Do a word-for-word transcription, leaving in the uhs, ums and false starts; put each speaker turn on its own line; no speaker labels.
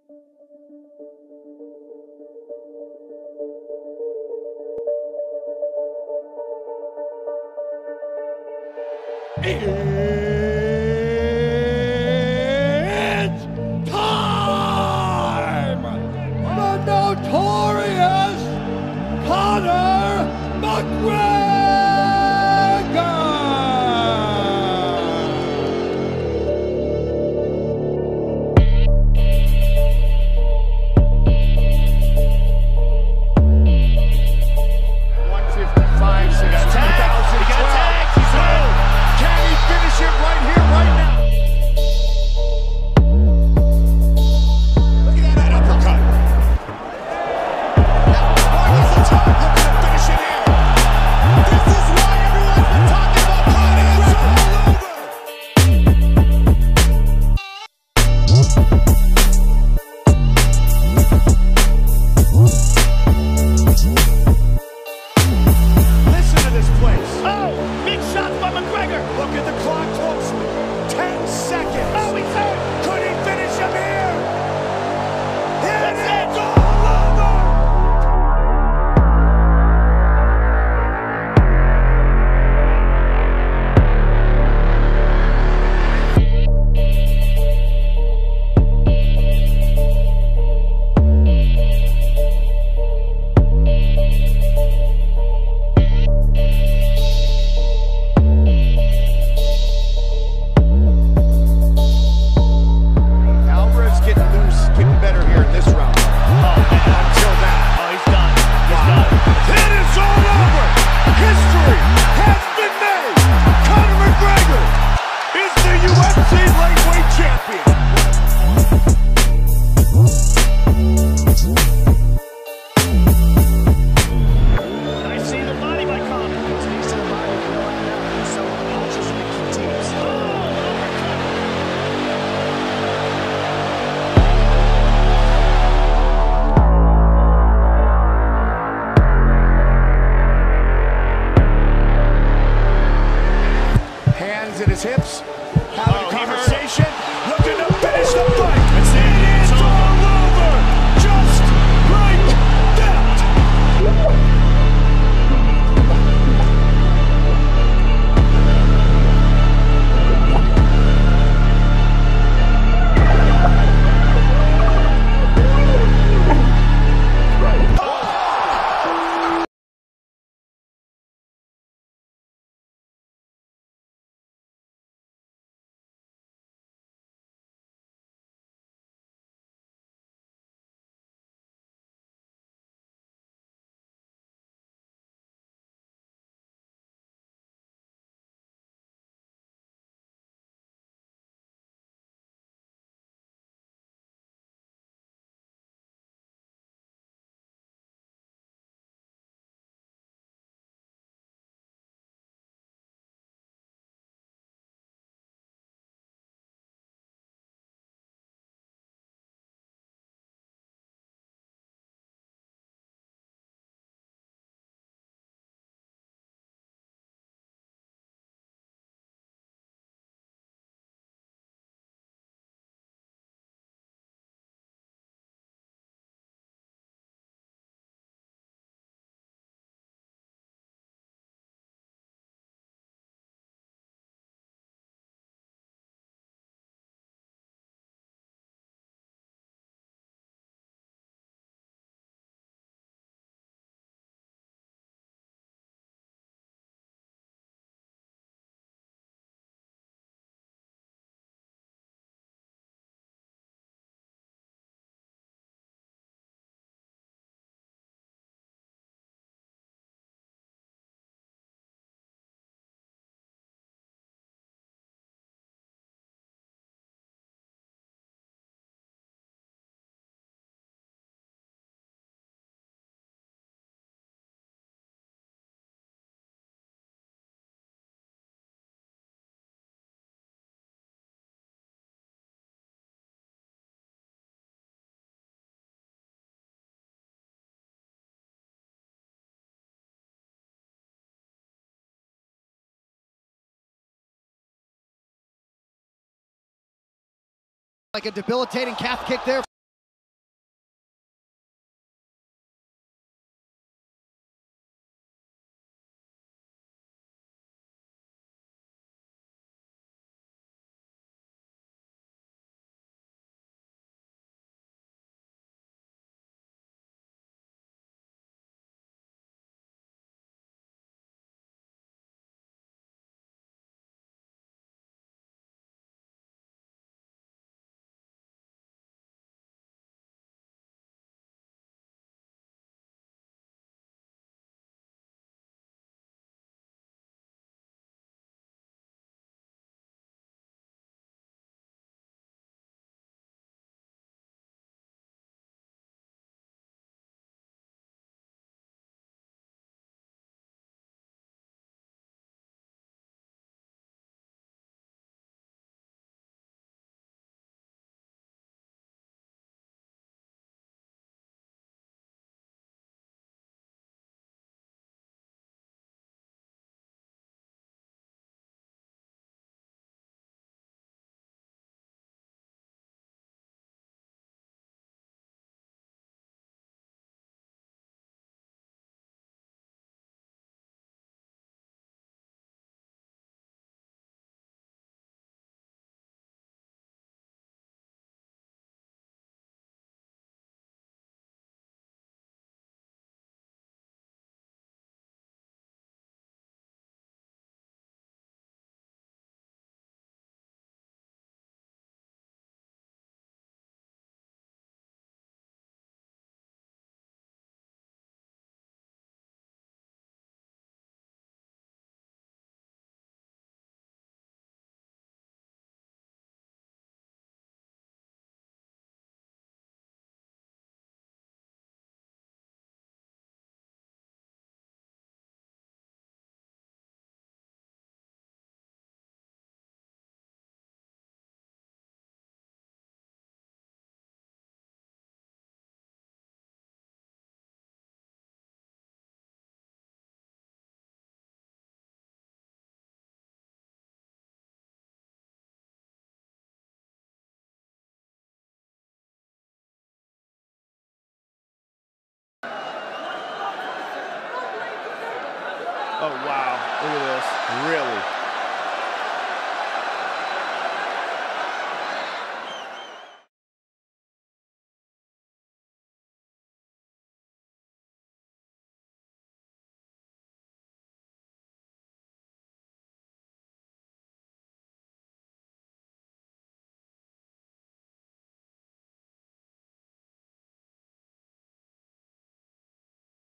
It's time! The notorious Conor McGregor!
one fifty-five since two thousand twelve. Can he finish it right here, right now? Look at that uppercut. Now, boy, the top. Looking to finish it here. This is why everyone's been talking about Conor. It's all over. Listen to this place.
Oh, big shot by McGregor.
Look at the clock closely. Ten seconds.
Oh, he's hurt.
Could he finish him here? Here
That's
it
it.
is. All over. Alvarez getting loose, getting better here in this round. Until now.
Oh, he's done. He's done.
It is all over. History has been made. Conor McGregor is the U F C lightweight champion.
I see the body by Conor. Takes to the body of the line now. So ultras make the teams. Oh, uppercut.
Hands at his hips, having
Oh,
a
he heard
conversation, looking to finish the fight.
That's it.
It is
It's
all over, just like that.
Like a debilitating calf kick there. Oh, wow. Look at this.
Really?